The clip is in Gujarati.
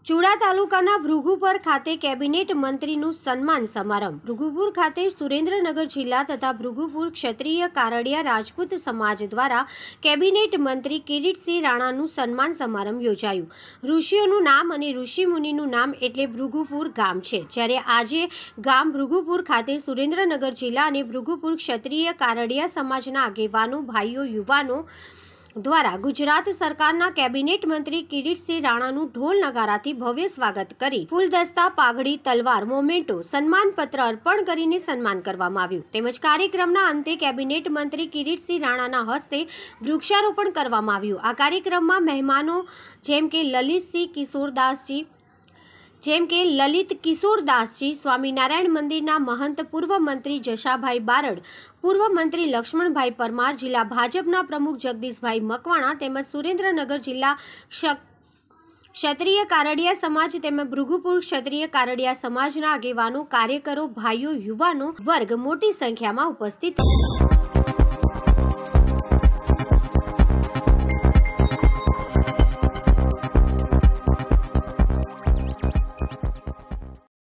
ચુડા તાલુકાના ભૃગુપર ખાતે કેબિનેટ મંત્રીનું સન્માન સમારંભ। ભૃગુપુર ખાતે સુરેન્દ્રનગર જિલ્લા તથા ભૃગુપુર ક્ષત્રિય કારડિયા રાજપૂત સમાજ દ્વારા કેબિનેટ મંત્રી કિરીટસિંહ રાણાનું સન્માન સમારંભ યોજાયું। ઋષિઓનું નામ અને ઋષિમુનિનું નામ એટલે ભૃગુપુર ગામ છે, જ્યારે આજે ગામ ભૃગુપુર ખાતે સુરેન્દ્રનગર જિલ્લા અને ભૃગુપુર ક્ષત્રિય કારડિયા સમાજના આગેવાનો, ભાઈઓ, યુવાનો દ્વારા ગુજરાત સરકારના કેબિનેટ મંત્રી કિરીટસિંહ રાણાનું ઢોલ નગારાથી ભવ્ય સ્વાગત કરી ફૂલદસ્તા, પાઘડી, તલવાર, મોમેન્ટો, સન્માનપત્ર અર્પણ કરીને સન્માન કરવામાં આવ્યું। તેમજ કાર્યક્રમના અંતે કેબિનેટ મંત્રી કિરીટસિંહ રાણાના હસ્તે વૃક્ષારોપણ કરવામાં આવ્યું। આ કાર્યક્રમમાં મહેમાનો જેમ કે લલિત કિશોરદાસજી, સ્વામિનારાયણ મંદિરના મહંત, પૂર્વ મંત્રી જશાભાઈ બારડ, પૂર્વ મંત્રી લક્ષ્મણભાઈ પરમાર, જિલ્લા ભાજપના પ્રમુખ જગદીશભાઈ મકવાણા તેમજ સુરેન્દ્રનગર જિલ્લા ક્ષત્રિય કારડિયા સમાજ તેમજ ભૃગુપુર ક્ષત્રિય કારડિયા સમાજના આગેવાનો, કાર્યકરો, ભાઈઓ, યુવાનો વર્ગ મોટી સંખ્યામાં ઉપસ્થિત